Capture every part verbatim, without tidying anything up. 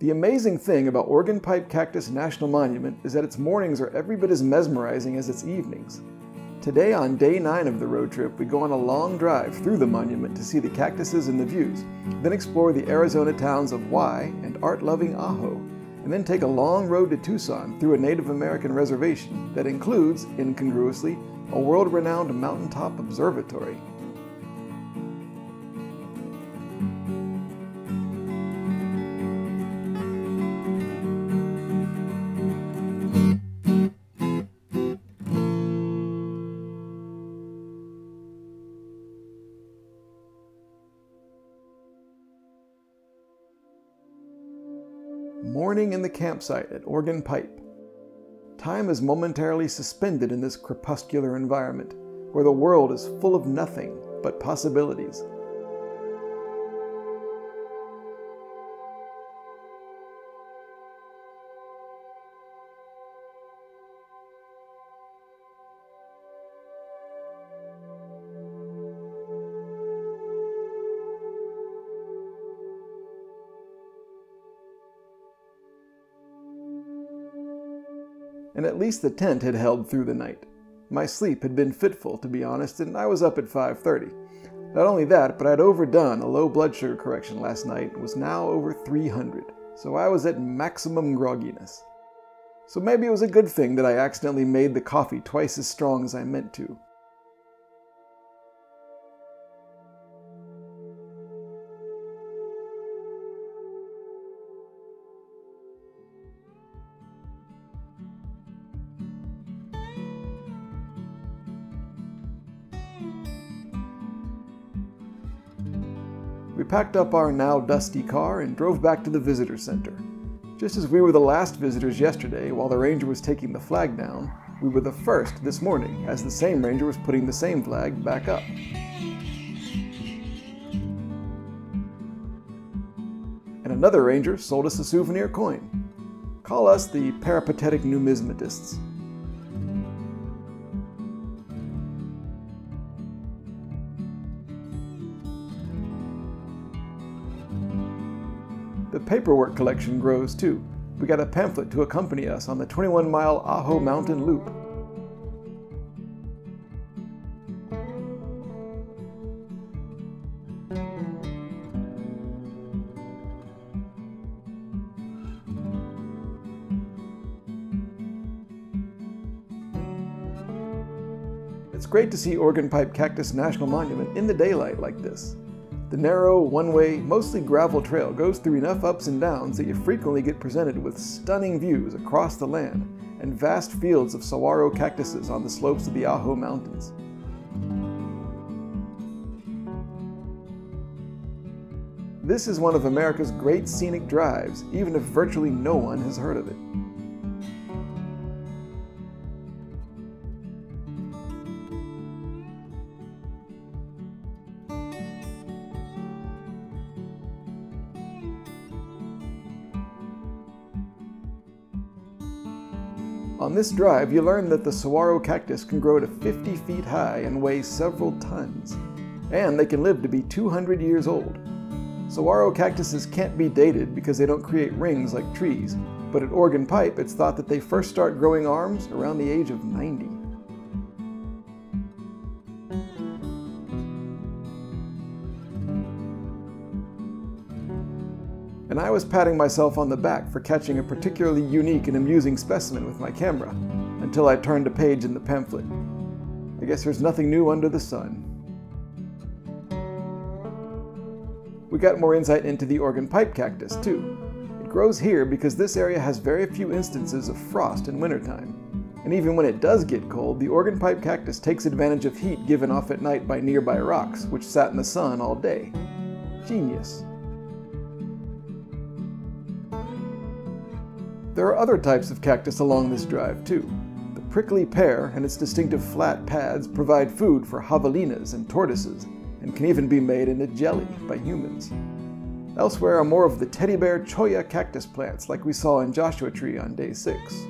The amazing thing about Organ Pipe Cactus National Monument is that its mornings are every bit as mesmerizing as its evenings. Today, on day nine of the road trip, we go on a long drive through the monument to see the cactuses and the views, then explore the Arizona towns of Y and art-loving Ajo, and then take a long road to Tucson through a Native American reservation that includes, incongruously, a world-renowned mountaintop observatory. Morning in the campsite at Organ Pipe. Time is momentarily suspended in this crepuscular environment, where the world is full of nothing but possibilities. And at least the tent had held through the night. My sleep had been fitful, to be honest, and I was up at five thirty. Not only that, but I'd overdone a low blood sugar correction last night and was now over three hundred, so I was at maximum grogginess. So maybe it was a good thing that I accidentally made the coffee twice as strong as I meant to. We packed up our now dusty car and drove back to the visitor center. Just as we were the last visitors yesterday while the ranger was taking the flag down, we were the first this morning as the same ranger was putting the same flag back up. And another ranger sold us a souvenir coin. Call us the peripatetic numismatists. The paperwork collection grows too. We got a pamphlet to accompany us on the twenty-one mile Ajo Mountain Loop. It's great to see Organ Pipe Cactus National Monument in the daylight like this. The narrow, one-way, mostly gravel trail goes through enough ups and downs that you frequently get presented with stunning views across the land and vast fields of saguaro cactuses on the slopes of the Ajo Mountains. This is one of America's great scenic drives, even if virtually no one has heard of it. On this drive, you learn that the saguaro cactus can grow to fifty feet high and weigh several tons, and they can live to be two hundred years old. Saguaro cactuses can't be dated because they don't create rings like trees, but at Organ Pipe it's thought that they first start growing arms around the age of ninety. And I was patting myself on the back for catching a particularly unique and amusing specimen with my camera, until I turned a page in the pamphlet. I guess there's nothing new under the sun. We got more insight into the Organ Pipe cactus, too. It grows here because this area has very few instances of frost in wintertime. And even when it does get cold, the Organ Pipe cactus takes advantage of heat given off at night by nearby rocks, which sat in the sun all day. Genius. There are other types of cactus along this drive, too. The prickly pear and its distinctive flat pads provide food for javelinas and tortoises, and can even be made into jelly by humans. Elsewhere are more of the teddy bear cholla cactus plants like we saw in Joshua Tree on day six.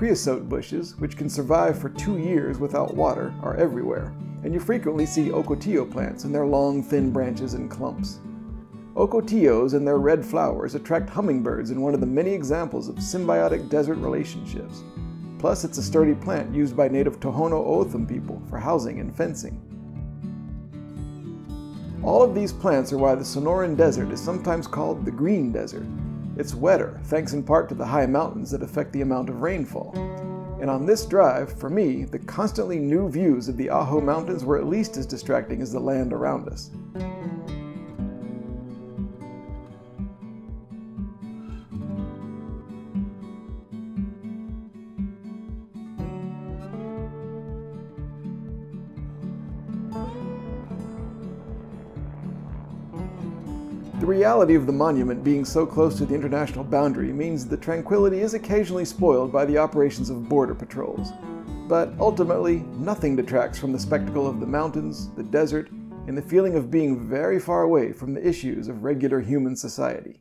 Creosote bushes, which can survive for two years without water, are everywhere, and you frequently see ocotillo plants in their long, thin branches and clumps. Ocotillos and their red flowers attract hummingbirds in one of the many examples of symbiotic desert relationships. Plus, it's a sturdy plant used by native Tohono O'odham people for housing and fencing. All of these plants are why the Sonoran Desert is sometimes called the Green Desert. It's wetter, thanks in part to the high mountains that affect the amount of rainfall. And on this drive, for me, the constantly new views of the Ajo Mountains were at least as distracting as the land around us. The reality of the monument being so close to the international boundary means the tranquility is occasionally spoiled by the operations of border patrols. But ultimately, nothing detracts from the spectacle of the mountains, the desert, and the feeling of being very far away from the issues of regular human society.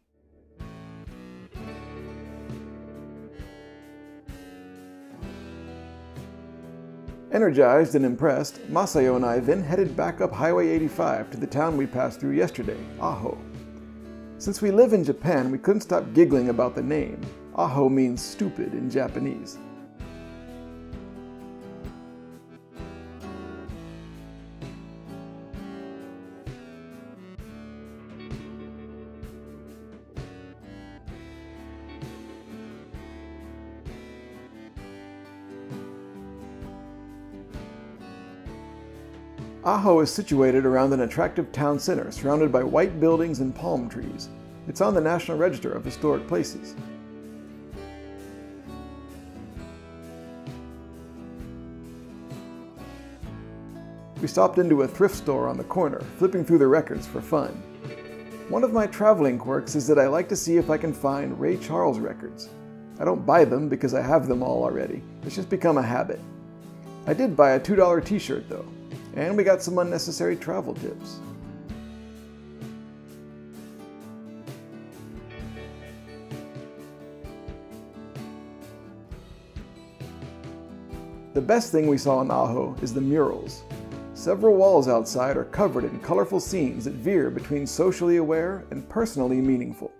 Energized and impressed, Masayo and I then headed back up Highway eighty-five to the town we passed through yesterday, Ajo. Since we live in Japan, we couldn't stop giggling about the name. Ajo means stupid in Japanese. Ajo is situated around an attractive town center surrounded by white buildings and palm trees. It's on the National Register of Historic Places. We stopped into a thrift store on the corner, flipping through the records for fun. One of my traveling quirks is that I like to see if I can find Ray Charles records. I don't buy them because I have them all already. It's just become a habit. I did buy a two dollar t-shirt though. And we got some unnecessary travel tips. The best thing we saw in Ajo is the murals. Several walls outside are covered in colorful scenes that veer between socially aware and personally meaningful.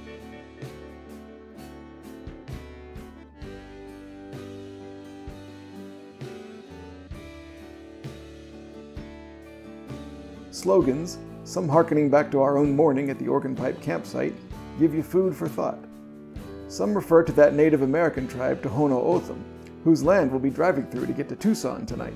Slogans, some harkening back to our own morning at the Organ Pipe campsite, give you food for thought. Some refer to that Native American tribe Tohono O'odham, whose land we'll be driving through to get to Tucson tonight.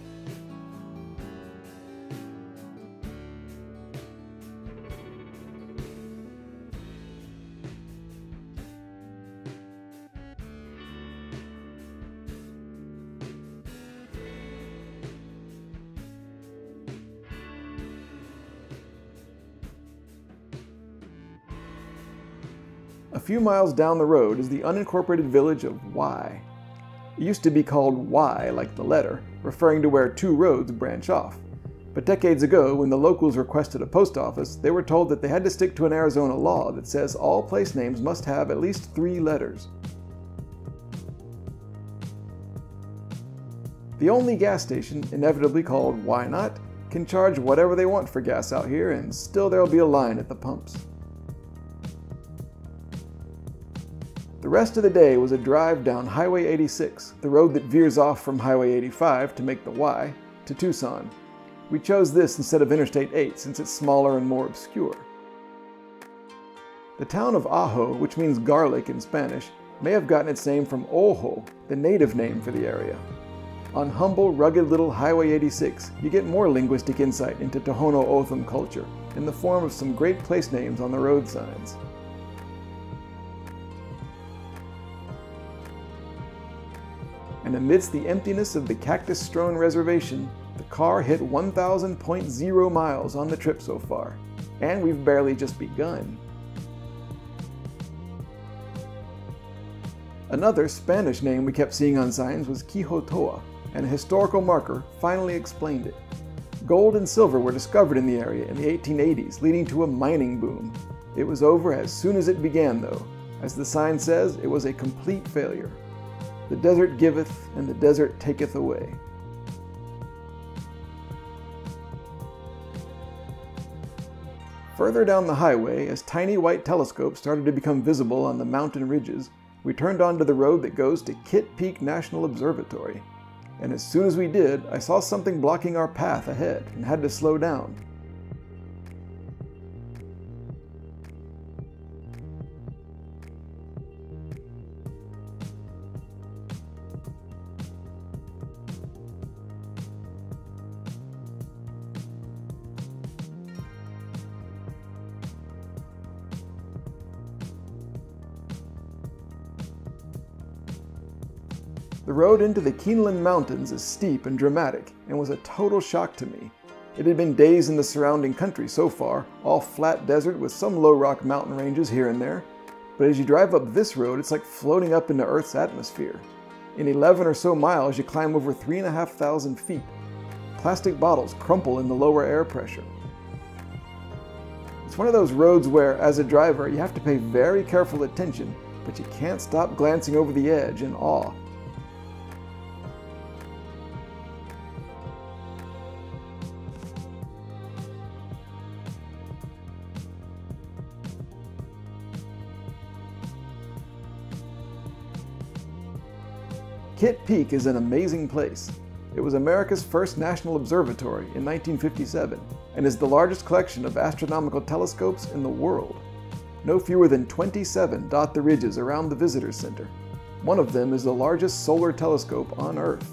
A few miles down the road is the unincorporated village of Y. It used to be called Y, like the letter, referring to where two roads branch off. But decades ago, when the locals requested a post office, they were told that they had to stick to an Arizona law that says all place names must have at least three letters. The only gas station, inevitably called Why Not, can charge whatever they want for gas out here, and still there'll be a line at the pumps. The rest of the day was a drive down Highway eighty-six, the road that veers off from Highway eighty-five to make the Y, to Tucson. We chose this instead of Interstate eight since it's smaller and more obscure. The town of Ajo, which means garlic in Spanish, may have gotten its name from Ojo, the native name for the area. On humble, rugged little Highway eighty-six, you get more linguistic insight into Tohono O'odham culture in the form of some great place names on the road signs. And amidst the emptiness of the cactus-strewn reservation, the car hit one thousand point zero miles on the trip so far, and we've barely just begun. Another Spanish name we kept seeing on signs was Quijotoa, and a historical marker finally explained it. Gold and silver were discovered in the area in the eighteen eighties, leading to a mining boom. It was over as soon as it began though. As the sign says, it was a complete failure. The desert giveth, and the desert taketh away. Further down the highway, as tiny white telescopes started to become visible on the mountain ridges, we turned onto the road that goes to Kitt Peak National Observatory. And as soon as we did, I saw something blocking our path ahead and had to slow down. The road into the Keeneland Mountains is steep and dramatic, and was a total shock to me. It had been days in the surrounding country so far, all flat desert with some low rock mountain ranges here and there. But as you drive up this road, it's like floating up into Earth's atmosphere. In eleven or so miles, you climb over three and a half thousand feet. Plastic bottles crumple in the lower air pressure. It's one of those roads where, as a driver, you have to pay very careful attention, but you can't stop glancing over the edge in awe. Kitt Peak is an amazing place. It was America's first national observatory in nineteen fifty-seven and is the largest collection of astronomical telescopes in the world. No fewer than twenty-seven dot the ridges around the visitor center. One of them is the largest solar telescope on Earth.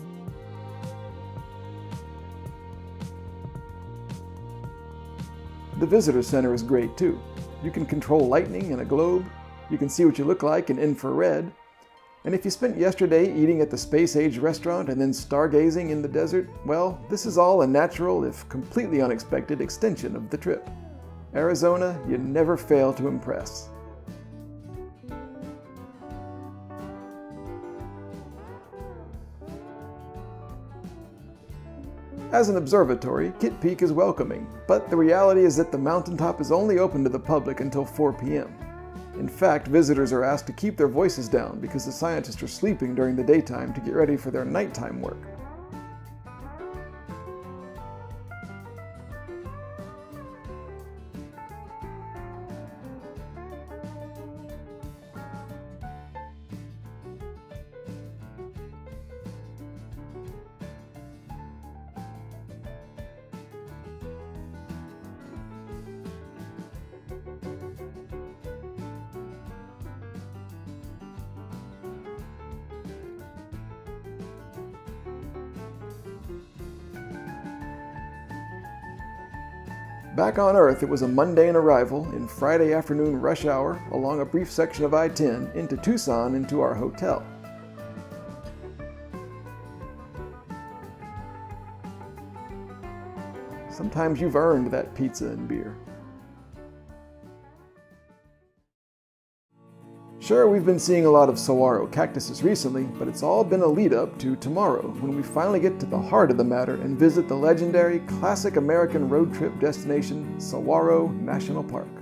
The visitor center is great too. You can control lightning in a globe, you can see what you look like in infrared, and if you spent yesterday eating at the space-age restaurant and then stargazing in the desert, well, this is all a natural, if completely unexpected, extension of the trip. Arizona, you never fail to impress. As an observatory, Kitt Peak is welcoming, but the reality is that the mountaintop is only open to the public until four p m In fact, visitors are asked to keep their voices down because the scientists are sleeping during the daytime to get ready for their nighttime work. Back on Earth, it was a mundane arrival in Friday afternoon rush hour along a brief section of I ten into Tucson into our hotel. Sometimes you've earned that pizza and beer. Sure, we've been seeing a lot of saguaro cactuses recently, but it's all been a lead-up to tomorrow, when we finally get to the heart of the matter and visit the legendary classic American road trip destination, Saguaro National Park.